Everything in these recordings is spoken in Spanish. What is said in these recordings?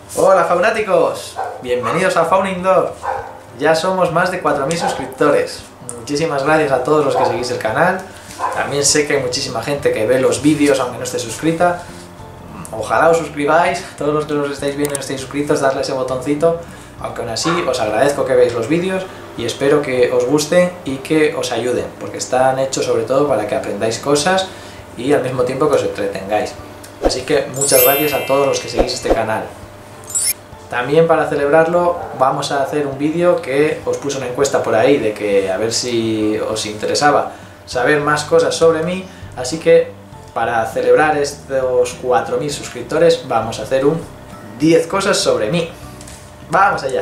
Hola faunáticos, bienvenidos a Fauna Indoor. Ya somos más de 4000 suscriptores. Muchísimas gracias a todos los que seguís el canal. También sé que hay muchísima gente que ve los vídeos aunque no esté suscrita. Ojalá os suscribáis, todos los que los estáis viendo y no estéis suscritos, darle ese botoncito. Aunque aún así os agradezco que veáis los vídeos y espero que os gusten y que os ayuden, porque están hechos sobre todo para que aprendáis cosas y al mismo tiempo que os entretengáis. Así que muchas gracias a todos los que seguís este canal. También para celebrarlo vamos a hacer un vídeo que os puse una encuesta por ahí de que a ver si os interesaba saber más cosas sobre mí, así que para celebrar estos 4000 suscriptores vamos a hacer un 10 cosas sobre mí. ¡Vamos allá!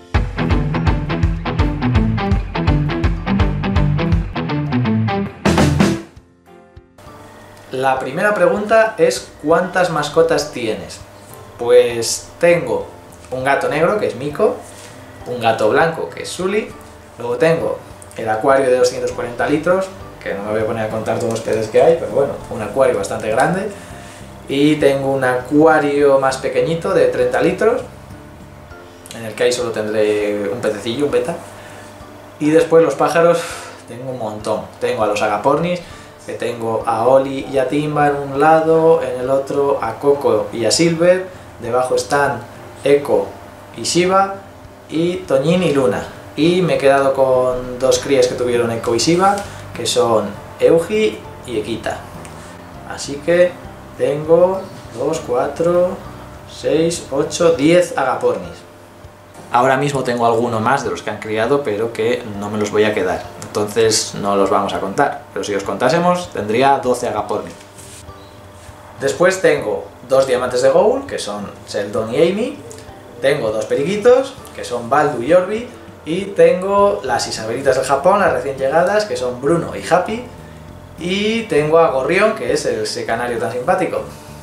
La primera pregunta es ¿cuántas mascotas tienes? Pues tengo un gato negro, que es Miko, un gato blanco, que es Sully, luego tengo el acuario de 240 litros, que no me voy a poner a contar todos los peces que hay, pero bueno, un acuario bastante grande, y tengo un acuario más pequeñito de 30 litros, en el que ahí solo tendré un pececillo, un beta, y después los pájaros tengo un montón. Tengo a los agapornis, que tengo a Oli y a Timba en un lado, en el otro a Coco y a Silver, debajo están Echo y Shiva, y Toñín y Luna, y me he quedado con dos crías que tuvieron Echo y Shiva, que son Eugi y Ekita. Así que tengo 2, 4, 6, 8, 10 agapornis. Ahora mismo tengo alguno más de los que han criado, pero que no me los voy a quedar, entonces no los vamos a contar, pero si os contásemos tendría 12 agapornis. Después tengo dos diamantes de Gould, que son Sheldon y Amy, tengo dos periquitos, que son Baldu y Orbi, y tengo las isabelitas del Japón, las recién llegadas, que son Bruno y Happy, y tengo a Gorrión, que es ese canario tan simpático.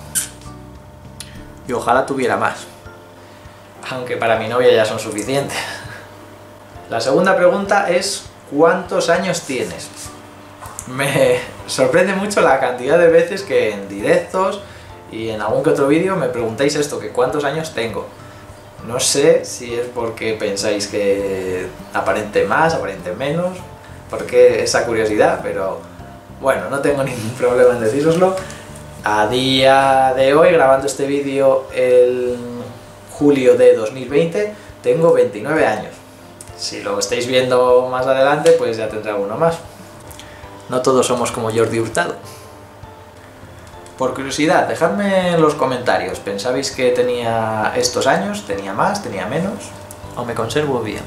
Y ojalá tuviera más, aunque para mi novia ya son suficientes. La segunda pregunta es ¿cuántos años tienes? Me sorprende mucho la cantidad de veces que en directos y en algún que otro vídeo me preguntáis esto, que cuántos años tengo. No sé si es porque pensáis que aparente más, aparente menos, porque esa curiosidad, pero bueno, no tengo ningún problema en decíroslo. A día de hoy, grabando este vídeo el julio de 2020, tengo 29 años. Si lo estáis viendo más adelante, pues ya tendré uno más. No todos somos como Jordi Hurtado. Por curiosidad, dejadme en los comentarios, ¿pensabais que tenía estos años? ¿Tenía más? ¿Tenía menos? ¿O me conservo bien?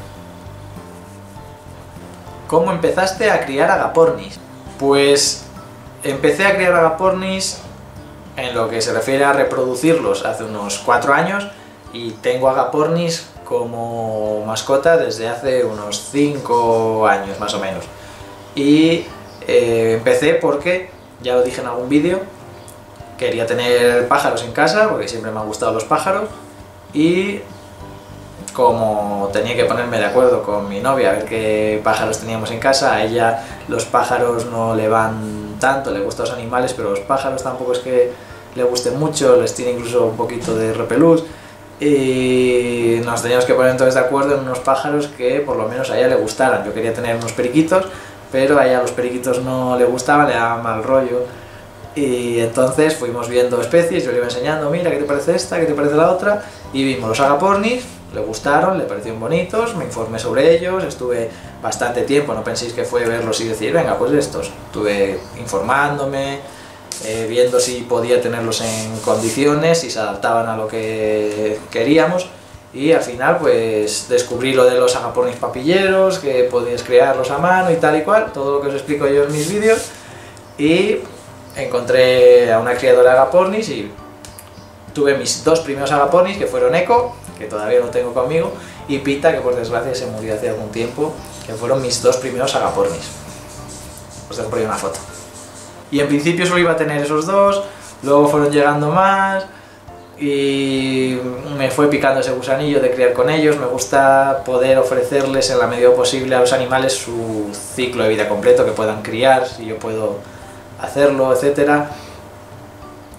¿Cómo empezaste a criar agapornis? Pues empecé a criar agapornis en lo que se refiere a reproducirlos hace unos 4 años, y tengo agapornis como mascota desde hace unos 5 años más o menos. Y empecé porque, ya lo dije en algún vídeo, quería tener pájaros en casa porque siempre me han gustado los pájaros, y como tenía que ponerme de acuerdo con mi novia a ver qué pájaros teníamos en casa, a ella los pájaros no le van tanto, le gustan los animales, pero los pájaros tampoco es que le gusten mucho, les tiene incluso un poquito de repelús, y nos teníamos que poner entonces de acuerdo en unos pájaros que por lo menos a ella le gustaran. Yo quería tener unos periquitos, pero a ella los periquitos no le gustaban, le daban mal rollo, y entonces fuimos viendo especies, yo le iba enseñando, mira, ¿qué te parece esta? ¿Qué te parece la otra? Y vimos los agapornis, le gustaron, le parecieron bonitos, me informé sobre ellos, estuve bastante tiempo, no penséis que fue verlos y decir, venga, pues estos. Estuve informándome, viendo si podía tenerlos en condiciones, si se adaptaban a lo que queríamos, y al final pues descubrí lo de los agapornis papilleros, que podías crearlos a mano y tal y cual, todo lo que os explico yo en mis vídeos, y encontré a una criadora de agapornis y tuve mis dos primeros agapornis, que fueron Echo, que todavía lo tengo conmigo, y Pita, que por desgracia se murió hace algún tiempo, que fueron mis dos primeros agapornis. Os dejo por ahí una foto. Y en principio solo iba a tener esos dos, luego fueron llegando más, y me fue picando ese gusanillo de criar con ellos. Me gusta poder ofrecerles en la medida posible a los animales su ciclo de vida completo, que puedan criar, si yo puedo hacerlo, etcétera.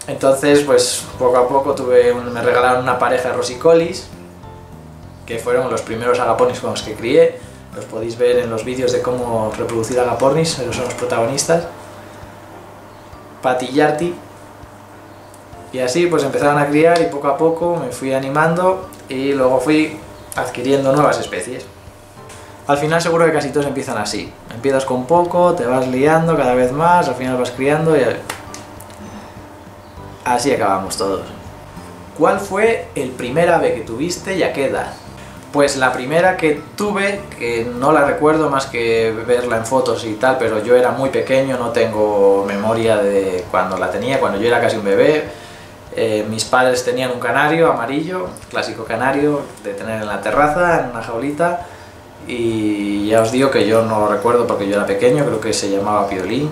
Entonces, pues poco a poco me regalaron una pareja de rosicolis, que fueron los primeros agapornis con los que crié. Los podéis ver en los vídeos de cómo reproducir agapornis, ellos son los protagonistas. Pati y Yarti. Y así pues empezaron a criar y poco a poco me fui animando y luego fui adquiriendo nuevas especies. Al final seguro que casi todos empiezan así. Empiezas con poco, te vas liando cada vez más, al final vas criando y así acabamos todos. ¿Cuál fue el primer ave que tuviste y a qué edad? Pues la primera que tuve, que no la recuerdo más que verla en fotos y tal, pero yo era muy pequeño, no tengo memoria de cuando la tenía, cuando yo era casi un bebé. Mis padres tenían un canario amarillo, clásico canario, de tener en la terraza, en una jaulita, y ya os digo que yo no lo recuerdo porque yo era pequeño, creo que se llamaba Piolín,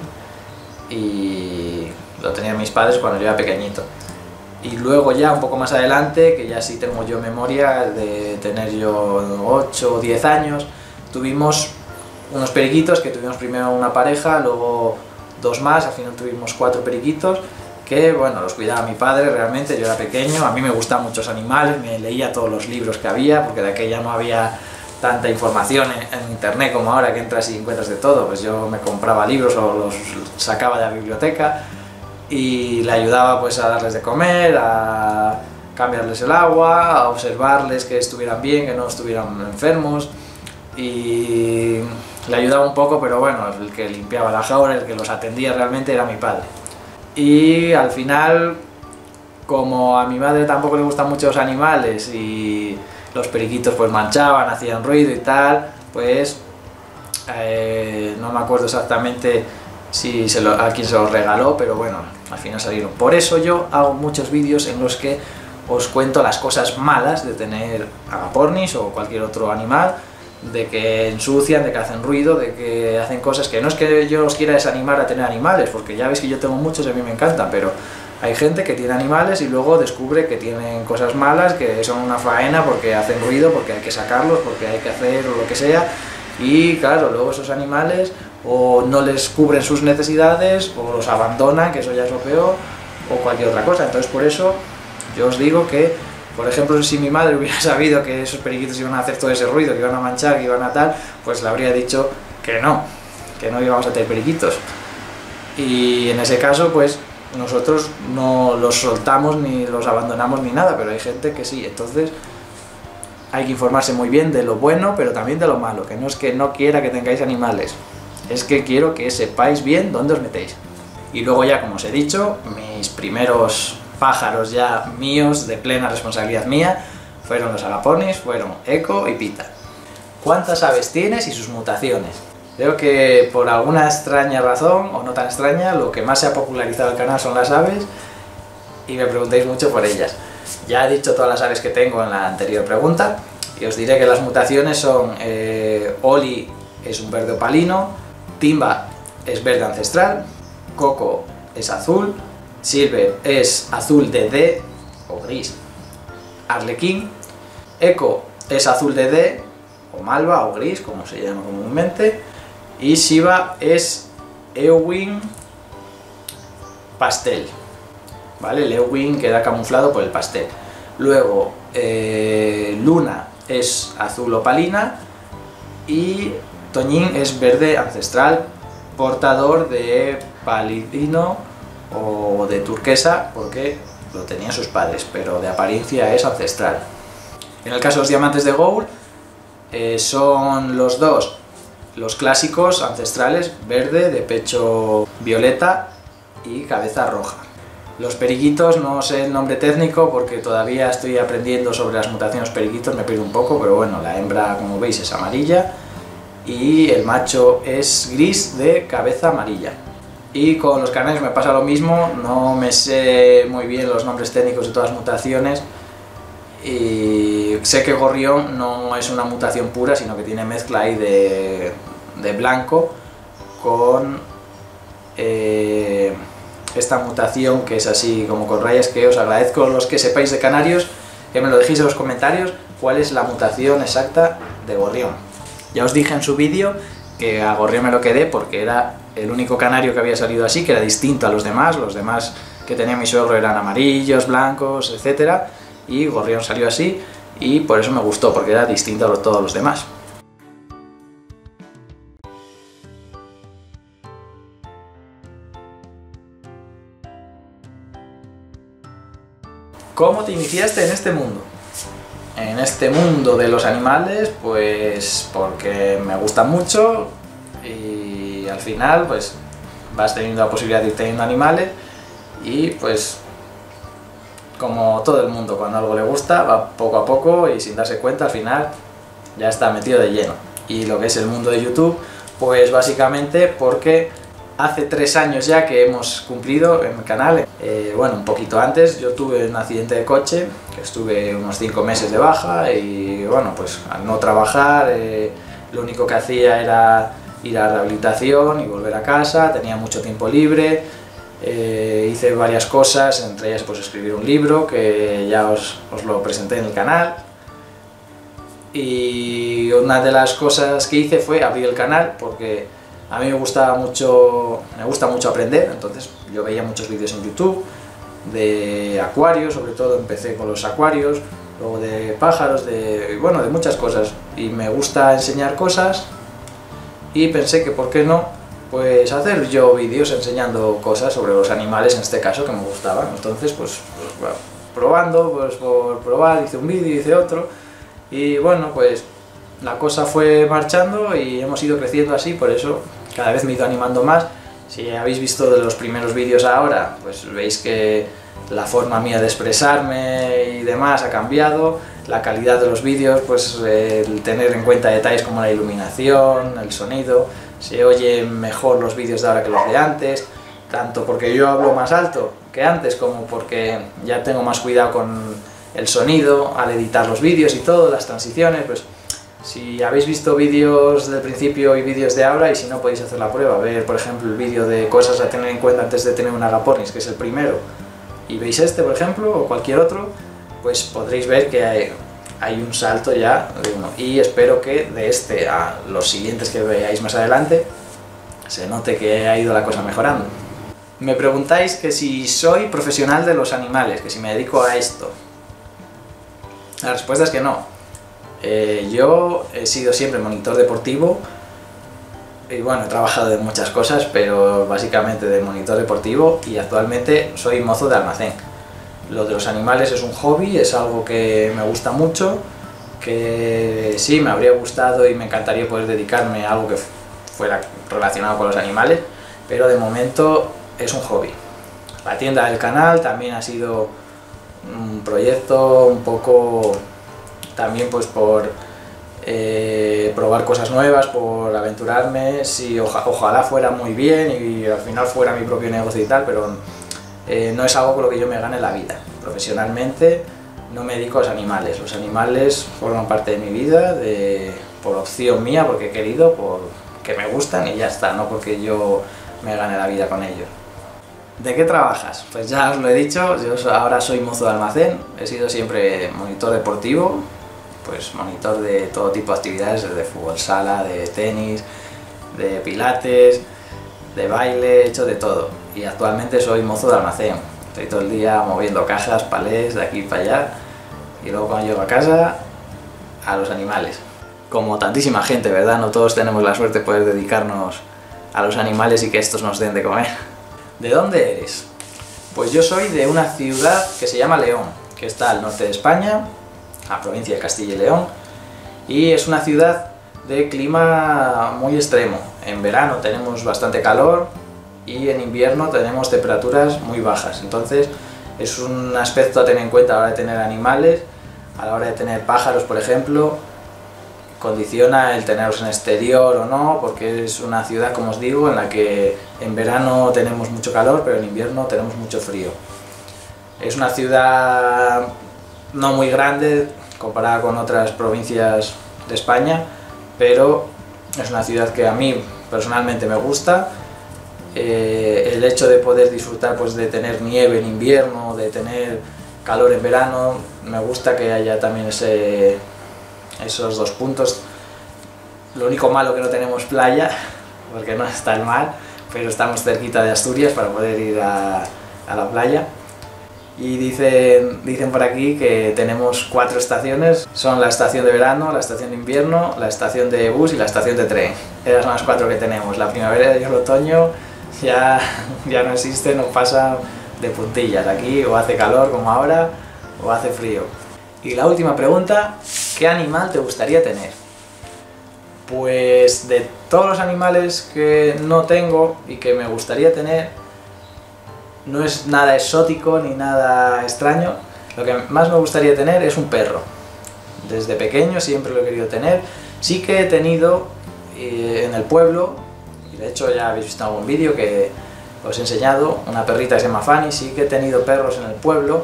y lo tenían mis padres cuando yo era pequeñito. Y luego ya un poco más adelante, que ya sí tengo yo memoria de tener yo 8 o 10 años, tuvimos unos periquitos, que tuvimos primero una pareja, luego 2 más, al final tuvimos 4 periquitos, que bueno, los cuidaba mi padre realmente, yo era pequeño, a mí me gustaban muchos animales, me leía todos los libros que había, porque de aquella no había tanta información en internet como ahora, que entras y encuentras de todo, pues yo me compraba libros o los sacaba de la biblioteca, y le ayudaba pues a darles de comer, a cambiarles el agua, a observarles que estuvieran bien, que no estuvieran enfermos, y le ayudaba un poco, pero bueno, el que limpiaba la jaula, el que los atendía realmente era mi padre. Y al final, como a mi madre tampoco le gustan mucho los animales y los periquitos pues manchaban, hacían ruido y tal, pues no me acuerdo exactamente si a quién se los regaló, pero bueno, al final salieron. Por eso yo hago muchos vídeos en los que os cuento las cosas malas de tener agapornis o cualquier otro animal, de que ensucian, de que hacen ruido, de que hacen cosas que no es que yo os quiera desanimar a tener animales, porque ya veis que yo tengo muchos y a mí me encantan, pero hay gente que tiene animales y luego descubre que tienen cosas malas, que son una faena porque hacen ruido, porque hay que sacarlos, porque hay que hacer lo que sea, y claro, luego esos animales o no les cubren sus necesidades, o los abandonan, que eso ya es lo peor, o cualquier otra cosa. Entonces por eso yo os digo que, por ejemplo, si mi madre hubiera sabido que esos periquitos iban a hacer todo ese ruido, que iban a manchar, que iban a tal, pues le habría dicho que no íbamos a tener periquitos. Y en ese caso, pues nosotros no los soltamos ni los abandonamos ni nada, pero hay gente que sí. Entonces hay que informarse muy bien de lo bueno, pero también de lo malo, que no es que no quiera que tengáis animales, es que quiero que sepáis bien dónde os metéis. Y luego ya, como os he dicho, mis primeros pájaros ya míos, de plena responsabilidad mía, fueron los agapornis, fueron Eco y Pita. ¿Cuántas aves tienes y sus mutaciones? Creo que por alguna extraña razón, o no tan extraña, lo que más se ha popularizado el canal son las aves, y me preguntáis mucho por ellas. Ya he dicho todas las aves que tengo en la anterior pregunta, y os diré que las mutaciones son Oli es un verde opalino, Timba es verde ancestral, Coco es azul, Silver es azul DD o gris, Arlequín, Eco es azul DD o malva o gris, como se llama comúnmente, y Shiva es Ewing pastel, ¿vale? El Ewing queda camuflado por el pastel. Luego Luna es azul opalina y Toñín es verde ancestral, portador de palidino o de turquesa, porque lo tenían sus padres, pero de apariencia es ancestral. En el caso de los diamantes de Gould, son los dos, los clásicos ancestrales, verde, de pecho violeta y cabeza roja. Los periquitos, no sé el nombre técnico porque todavía estoy aprendiendo sobre las mutaciones periquitos, me pierdo un poco, pero bueno, la hembra, como veis, es amarilla y el macho es gris de cabeza amarilla. Y con los canarios me pasa lo mismo, no me sé muy bien los nombres técnicos de todas las mutaciones, y sé que gorrión no es una mutación pura, sino que tiene mezcla ahí de blanco con esta mutación que es así como con rayas, que os agradezco los que sepáis de canarios que me lo dejéis en los comentarios cuál es la mutación exacta de gorrión. Ya os dije en su vídeo que a gorrión me lo quedé porque era el único canario que había salido así, que era distinto a los demás que tenía mi suegro eran amarillos, blancos, etc. Y Gorrión salió así y por eso me gustó, porque era distinto a todos los demás. ¿Cómo te iniciaste en este mundo? En este mundo de los animales, pues porque me gustan mucho y al final pues vas teniendo la posibilidad de ir teniendo animales y pues como todo el mundo cuando algo le gusta va poco a poco y sin darse cuenta al final ya está metido de lleno. Y lo que es el mundo de YouTube, pues básicamente porque hace 3 años ya que hemos cumplido en el canal, bueno, un poquito antes yo tuve un accidente de coche, que estuve unos 5 meses de baja y bueno, pues al no trabajar lo único que hacía era ir a rehabilitación y volver a casa, tenía mucho tiempo libre, hice varias cosas, entre ellas pues escribir un libro que ya os lo presenté en el canal. Y una de las cosas que hice fue abrir el canal porque a mí me gusta mucho aprender, entonces yo veía muchos vídeos en YouTube de acuarios, sobre todo empecé con los acuarios, luego de pájaros, bueno, de muchas cosas, y me gusta enseñar cosas y pensé que por qué no, pues hacer yo vídeos enseñando cosas sobre los animales, en este caso, que me gustaban. Entonces pues bueno, probando, pues por probar, hice un vídeo, hice otro, y bueno, pues la cosa fue marchando y hemos ido creciendo así, por eso cada vez me he ido animando más. Si habéis visto de los primeros vídeos ahora, pues veis que la forma mía de expresarme y demás ha cambiado, la calidad de los vídeos, pues el tener en cuenta detalles como la iluminación, el sonido, se oyen mejor los vídeos de ahora que los de antes, tanto porque yo hablo más alto que antes como porque ya tengo más cuidado con el sonido al editar los vídeos y todo, las transiciones, pues si habéis visto vídeos del principio y vídeos de ahora, y si no podéis hacer la prueba, ver por ejemplo el vídeo de cosas a tener en cuenta antes de tener un Agapornis, que es el primero, y veis este por ejemplo, o cualquier otro, pues podréis ver que hay un salto ya de uno, y espero que de este a los siguientes que veáis más adelante, se note que ha ido la cosa mejorando. Me preguntáis que si soy profesional de los animales, que si me dedico a esto. La respuesta es que no. Yo he sido siempre monitor deportivo y bueno, he trabajado de muchas cosas, pero básicamente de monitor deportivo, y actualmente soy mozo de almacén. Lo de los animales es un hobby, es algo que me gusta mucho, que sí, me habría gustado y me encantaría poder dedicarme a algo que fuera relacionado con los animales, pero de momento es un hobby. La tienda del canal también ha sido un proyecto un poco también pues por probar cosas nuevas, por aventurarme, sí, ojalá fuera muy bien y al final fuera mi propio negocio y tal, pero no es algo con lo que yo me gane la vida. Profesionalmente no me dedico a los animales forman parte de mi vida, por opción mía, porque he querido, porque me gustan y ya está, no porque yo me gane la vida con ellos. ¿De qué trabajas? Pues ya os lo he dicho, yo ahora soy mozo de almacén, he sido siempre monitor deportivo, pues monitor de todo tipo de actividades, desde fútbol sala, de tenis, de pilates, de baile, he hecho de todo. Y actualmente soy mozo de almacén, estoy todo el día moviendo cajas, palés, de aquí para allá, y luego cuando llego a casa, a los animales. Como tantísima gente, ¿verdad? No todos tenemos la suerte de poder dedicarnos a los animales y que estos nos den de comer. ¿De dónde eres? Pues yo soy de una ciudad que se llama León, que está al norte de España, la provincia de Castilla y León, y es una ciudad de clima muy extremo. En verano tenemos bastante calor y en invierno tenemos temperaturas muy bajas, entonces es un aspecto a tener en cuenta a la hora de tener animales, a la hora de tener pájaros, por ejemplo. Condiciona el tenerlos en exterior o no, porque es una ciudad, como os digo, en la que en verano tenemos mucho calor, pero en invierno tenemos mucho frío. Es una ciudad no muy grande comparada con otras provincias de España, pero es una ciudad que a mí personalmente me gusta. El hecho de poder disfrutar pues, de tener nieve en invierno, de tener calor en verano, me gusta que haya también esos dos puntos. Lo único malo que no tenemos playa, porque no está el mar, pero estamos cerquita de Asturias para poder ir a a la playa. Y dicen por aquí que tenemos 4 estaciones, son la estación de verano, la estación de invierno, la estación de bus y la estación de tren. Esas son las 4 que tenemos. La primavera y el otoño ya no existen, nos pasa de puntillas. Aquí o hace calor como ahora o hace frío. Y la última pregunta, ¿qué animal te gustaría tener? Pues de todos los animales que no tengo y que me gustaría tener, no es nada exótico ni nada extraño. Lo que más me gustaría tener es un perro. Desde pequeño siempre lo he querido tener. Sí que he tenido en el pueblo, y de hecho ya habéis visto algún vídeo que os he enseñado, una perrita que se llama Fanny. Sí que he tenido perros en el pueblo.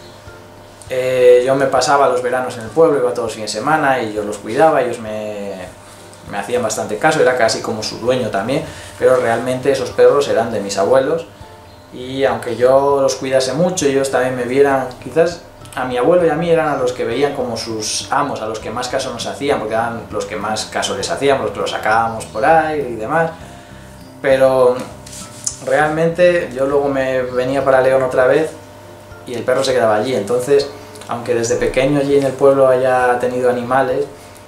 Yo me pasaba los veranos en el pueblo, iba todos los fines de semana y yo los cuidaba, ellos me hacían bastante caso, era casi como su dueño también, pero realmente esos perros eran de mis abuelos. Y aunque yo los cuidase mucho, ellos también me vieran, quizás a mi abuelo y a mí eran a los que veían como sus amos, a los que más caso nos hacían, porque eran los que más caso les hacíamos, los que los sacábamos por ahí y demás. Pero realmente yo luego me venía para León otra vez y el perro se quedaba allí. Entonces, aunque desde pequeño allí en el pueblo haya tenido animales,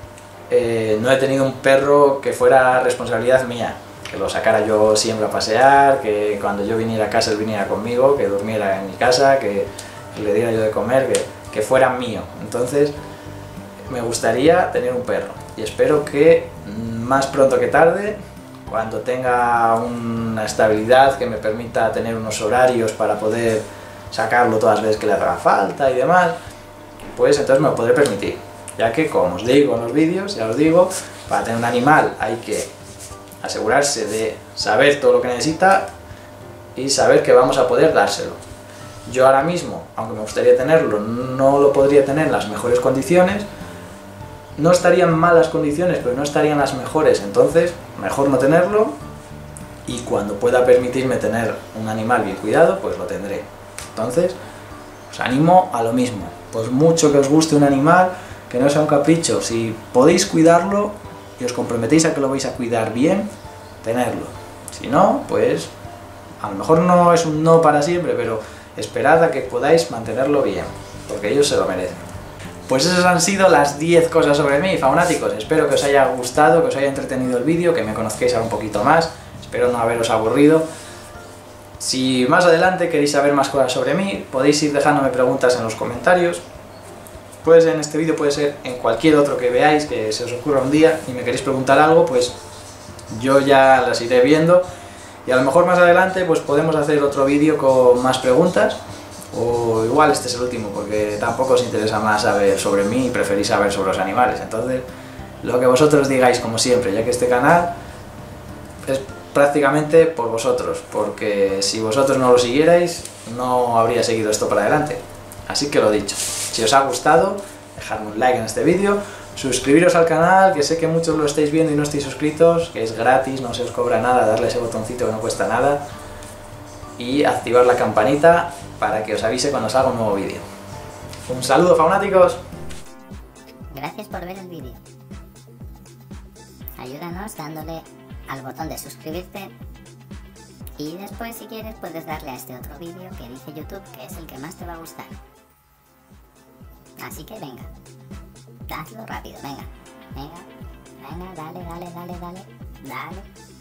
no he tenido un perro que fuera responsabilidad mía. Que lo sacara yo siempre a pasear, que cuando yo viniera a casa él viniera conmigo, que durmiera en mi casa, que le diera yo de comer, que fuera mío. Entonces me gustaría tener un perro y espero que más pronto que tarde, cuando tenga una estabilidad que me permita tener unos horarios para poder sacarlo todas las veces que le haga falta y demás, pues entonces me lo podré permitir. Ya que, como os digo en los vídeos, ya os digo, para tener un animal hay que asegurarse de saber todo lo que necesita y saber que vamos a poder dárselo. Yo ahora mismo, aunque me gustaría tenerlo, no lo podría tener en las mejores condiciones. No estaría en malas condiciones, pero no estaría en las mejores, entonces mejor no tenerlo, y cuando pueda permitirme tener un animal bien cuidado, pues lo tendré. Entonces, os animo a lo mismo. Pues mucho que os guste un animal, que no sea un capricho, si podéis cuidarlo y os comprometéis a que lo vais a cuidar bien, tenerlo. Si no, pues a lo mejor no es un no para siempre, pero esperad a que podáis mantenerlo bien, porque ellos se lo merecen. Pues esas han sido las 10 cosas sobre mí, faunáticos. Espero que os haya gustado, que os haya entretenido el vídeo, que me conozcáis ahora un poquito más. Espero no haberos aburrido. Si más adelante queréis saber más cosas sobre mí, podéis ir dejándome preguntas en los comentarios. Pues en este vídeo, puede ser en cualquier otro que veáis, que se os ocurra un día y me queréis preguntar algo, pues yo ya las iré viendo. Y a lo mejor más adelante pues podemos hacer otro vídeo con más preguntas. O igual este es el último, porque tampoco os interesa más saber sobre mí y preferís saber sobre los animales. Entonces, lo que vosotros digáis, como siempre, ya que este canal es prácticamente por vosotros, porque si vosotros no lo siguierais, no habría seguido esto para adelante. Así que lo dicho, si os ha gustado, dejadme un like en este vídeo, suscribiros al canal, que sé que muchos lo estáis viendo y no estáis suscritos, que es gratis, no se os cobra nada, darle a ese botoncito que no cuesta nada, y activar la campanita para que os avise cuando salga un nuevo vídeo. Un saludo, faunáticos. Gracias por ver el vídeo. Ayúdanos dándole al botón de suscribirte y después, si quieres, puedes darle a este otro vídeo que dice YouTube, que es el que más te va a gustar. Así que venga, hazlo rápido, venga, dale.